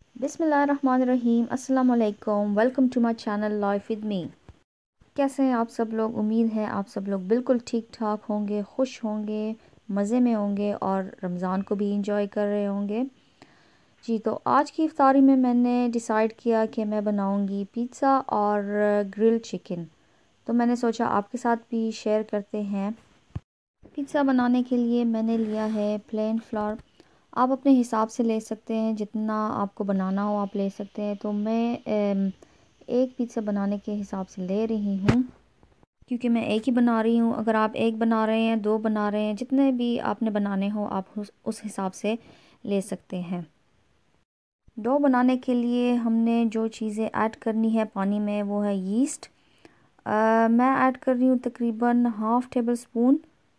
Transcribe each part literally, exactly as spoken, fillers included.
बिस्मिल्लाहिर्रहमानिर्रहीम। अस्सलाम वालेकुम। Welcome to my channel life with me. कैसे हैं आप सब लोग? उम्मीद है आप सब लोग बिल्कुल ठीक ठाक होंगे, खुश होंगे, मज़े में होंगे और रमज़ान को भी इंजॉय कर रहे होंगे। जी, तो आज की इफ्तारी में मैंने डिसाइड किया कि मैं बनाऊंगी पिज़्ज़ा और ग्रिल्ड चिकन। तो मैंने सोचा आपके साथ भी शेयर करते हैं। पिज़्ज़ा बनाने के लिए मैंने लिया है प्लेन फ्लावर। आप अपने हिसाब से ले सकते हैं, जितना आपको बनाना हो आप ले सकते हैं। तो मैं एक पिज़्ज़ा बनाने के हिसाब से ले रही हूँ, क्योंकि मैं एक ही बना रही हूँ। अगर आप एक बना रहे हैं, दो बना रहे हैं, जितने भी आपने बनाने हो आप उस, उस हिसाब से ले सकते हैं। डो बनाने के लिए हमने जो चीज़ें ऐड करनी है पानी में वो है यीस्ट। आ, मैं ऐड कर रही हूँ तकरीबन हाफ़ टेबल स्पून।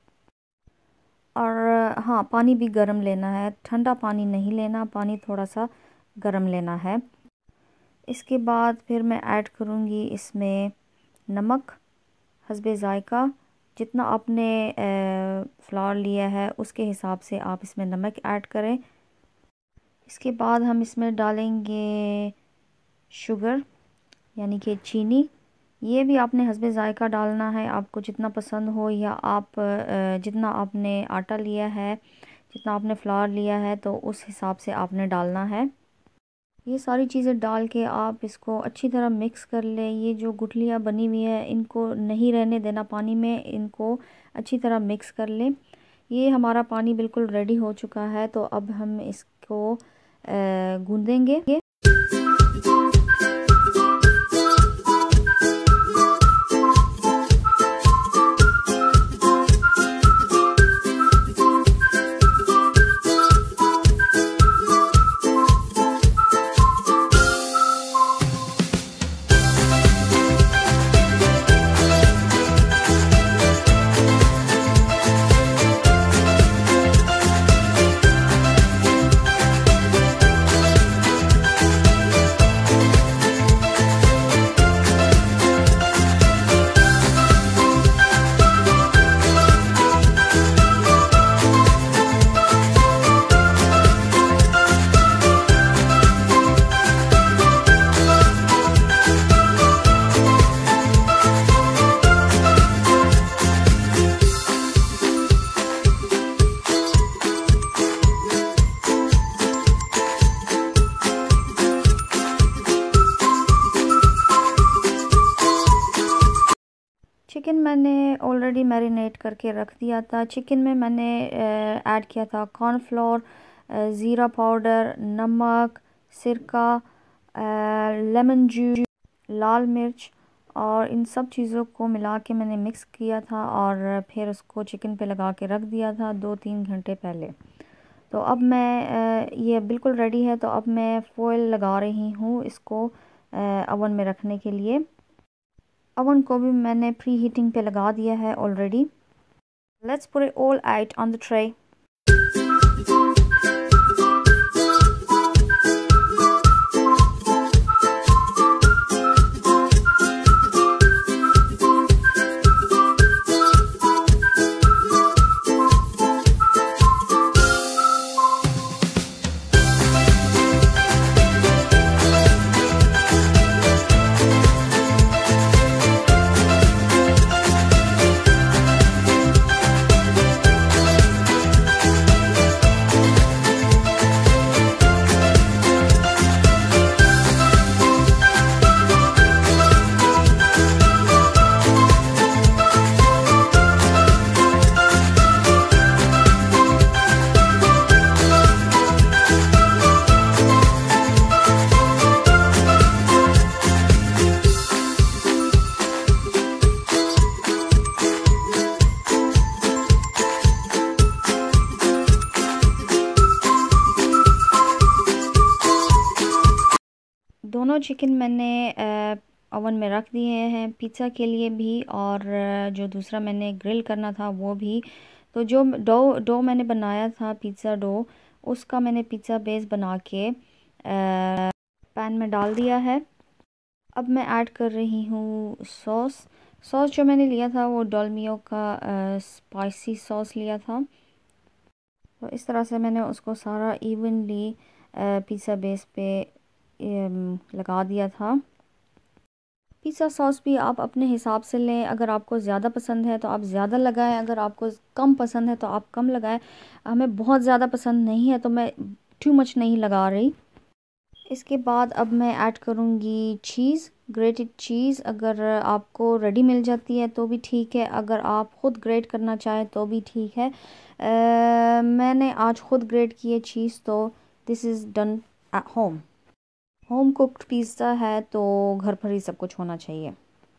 और हाँ, पानी भी गर्म लेना है, ठंडा पानी नहीं लेना, पानी थोड़ा सा गर्म लेना है। इसके बाद फिर मैं ऐड करूँगी इसमें नमक हस्बे ज़ायका। जितना आपने फ्लावर लिया है उसके हिसाब से आप इसमें नमक ऐड करें। इसके बाद हम इसमें डालेंगे शुगर यानी कि चीनी। ये भी आपने हस्बे ज़ायका डालना है, आपको जितना पसंद हो, या आप जितना आपने आटा लिया है, जितना आपने फ्लावर लिया है तो उस हिसाब से आपने डालना है। ये सारी चीज़ें डाल के आप इसको अच्छी तरह मिक्स कर लें। ये जो गुठलियाँ बनी हुई है इनको नहीं रहने देना पानी में, इनको अच्छी तरह मिक्स कर लें। ये हमारा पानी बिल्कुल रेडी हो चुका है, तो अब हम इसको गूंदेंगे। चिकन मैंने ऑलरेडी मैरिनेट करके रख दिया था। चिकन में मैंने ऐड किया था कॉर्नफ्लोर, ज़ीरा पाउडर, नमक, सिरका, लेमन जूस, लाल मिर्च, और इन सब चीज़ों को मिला के मैंने मिक्स किया था और फिर उसको चिकन पे लगा के रख दिया था दो तीन घंटे पहले। तो अब मैं ये बिल्कुल रेडी है, तो अब मैं फॉयल लगा रही हूँ इसको ओवन में रखने के लिए। ओवन को भी मैंने प्री हीटिंग पे लगा दिया है already. Let's put it all out on the tray. दोनों चिकन मैंने ओवन में रख दिए हैं, पिज़्ज़ा के लिए भी और जो दूसरा मैंने ग्रिल करना था वो भी। तो जो डो डो मैंने बनाया था पिज़्ज़ा डो, उसका मैंने पिज़्ज़ा बेस बना के पैन में डाल दिया है। अब मैं ऐड कर रही हूँ सॉस। सॉस जो मैंने लिया था वो डोलमियो का स्पाइसी सॉस लिया था। तो इस तरह से मैंने उसको सारा इवनली पिज़्ज़ा बेस पे लगा दिया था। पिज़्ज़ा सॉस भी आप अपने हिसाब से लें, अगर आपको ज़्यादा पसंद है तो आप ज़्यादा लगाएं, अगर आपको कम पसंद है तो आप कम लगाएं। हमें बहुत ज़्यादा पसंद नहीं है तो मैं टू मच नहीं लगा रही। इसके बाद अब मैं ऐड करूँगी चीज़, ग्रेटेड चीज़। अगर आपको रेडी मिल जाती है तो भी ठीक है, अगर आप ख़ुद ग्रेट करना चाहें तो भी ठीक है। आ, मैंने आज ख़ुद ग्रेट किए चीज़, तो this is done at home. Home cooked pizza है तो घर पर ही सब कुछ होना चाहिए।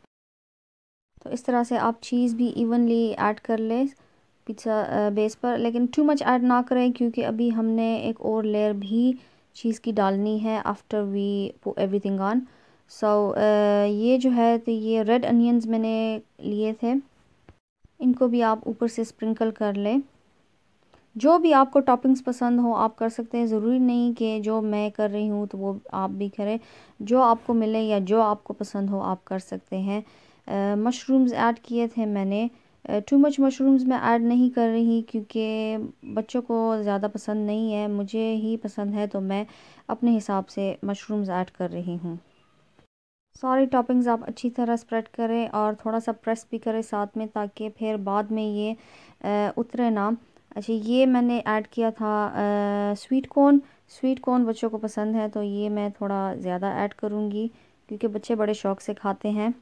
तो इस तरह से आप चीज़ भी इवनली ऐड कर लें पिज़्ज़ा बेस पर, लेकिन टू मच ऐड ना करें क्योंकि अभी हमने एक और लेयर भी चीज़ की डालनी है after we put everything on. So ये जो है तो ये रेड अनियंस मैंने लिए थे, इनको भी आप ऊपर से स्प्रिंकल कर लें। जो भी आपको टॉपिंग्स पसंद हो आप कर सकते हैं, ज़रूरी नहीं कि जो मैं कर रही हूँ तो वो आप भी करें। जो आपको मिले या जो आपको पसंद हो आप कर सकते हैं। मशरूम्स ऐड किए थे मैंने, टू मच मशरूम्स मैं ऐड नहीं कर रही क्योंकि बच्चों को ज़्यादा पसंद नहीं है, मुझे ही पसंद है तो मैं अपने हिसाब से मशरूम्स ऐड कर रही हूँ। सारी टॉपिंग्स आप अच्छी तरह स्प्रेड करें और थोड़ा सा प्रेस भी करें साथ में, ताकि फिर बाद में ये आ, उतरे ना। अच्छा, ये मैंने ऐड किया था स्वीट कॉर्न। स्वीट कॉर्न बच्चों को पसंद है तो ये मैं थोड़ा ज़्यादा ऐड करूँगी क्योंकि बच्चे बड़े शौक़ से खाते हैं।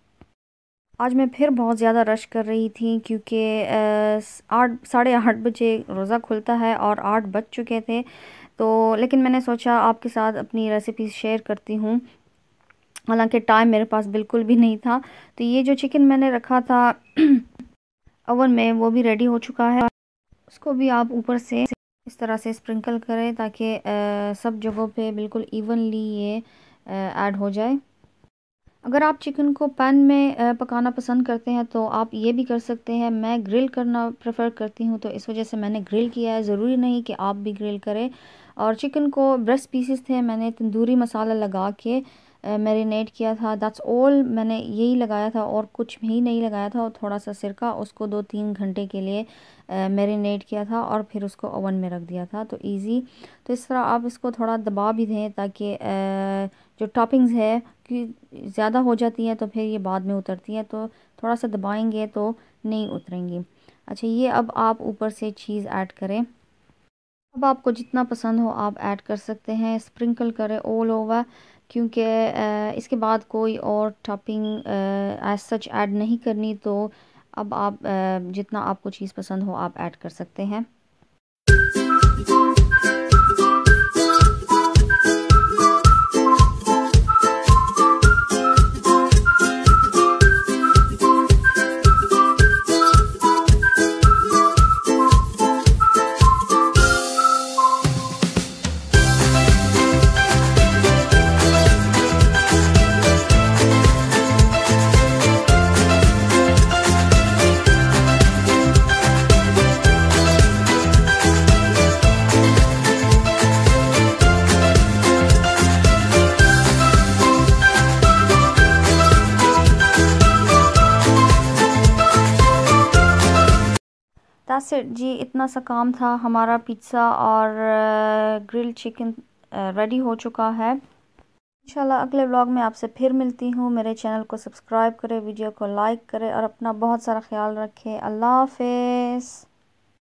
आज मैं फिर बहुत ज़्यादा रश कर रही थी क्योंकि आठ साढ़े आठ बजे रोज़ा खुलता है और आठ बज चुके थे। तो लेकिन मैंने सोचा आपके साथ अपनी रेसिपी शेयर करती हूँ, हालांकि टाइम मेरे पास बिल्कुल भी नहीं था। तो ये जो चिकन मैंने रखा था ओवन में वो भी रेडी हो चुका है। उसको भी आप ऊपर से इस तरह से स्प्रिंकल करें ताकि सब जगहों पे बिल्कुल इवनली ये ऐड हो जाए। अगर आप चिकन को पैन में पकाना पसंद करते हैं तो आप ये भी कर सकते हैं। मैं ग्रिल करना प्रेफर करती हूँ तो इस वजह से मैंने ग्रिल किया है, ज़रूरी नहीं कि आप भी ग्रिल करें। और चिकन को ब्रेस्ट पीसेस थे, मैंने तंदूरी मसाला लगा के मैरिनेट किया था। दैट्स ऑल, मैंने यही लगाया था और कुछ भी नहीं लगाया था। और थोड़ा सा सिरका, उसको दो तीन घंटे के लिए मैरिनेट किया था और फिर उसको ओवन में रख दिया था। तो इजी, तो इस तरह आप इसको थोड़ा दबा भी दें ताकि जो टॉपिंग्स है कि ज़्यादा हो जाती है तो फिर ये बाद में उतरती है, तो थोड़ा सा दबाएंगे तो नहीं उतरेंगी। अच्छा, ये अब आप ऊपर से चीज़ ऐड करें। अब आपको जितना पसंद हो आप ऐड कर सकते हैं, स्प्रिंकल करें ऑल ओवर क्योंकि इसके बाद कोई और टॉपिंग एज सच ऐड नहीं करनी। तो अब आप जितना आपको चीज़ पसंद हो आप ऐड कर सकते हैं। दैट्स इट जी, इतना सा काम था। हमारा पिज़्ज़ा और ग्रिल चिकन रेडी हो चुका है। इंशाल्लाह अगले व्लॉग में आपसे फिर मिलती हूँ। मेरे चैनल को सब्सक्राइब करें, वीडियो को लाइक करें और अपना बहुत सारा ख्याल रखें। अल्लाह हाफ़िज़।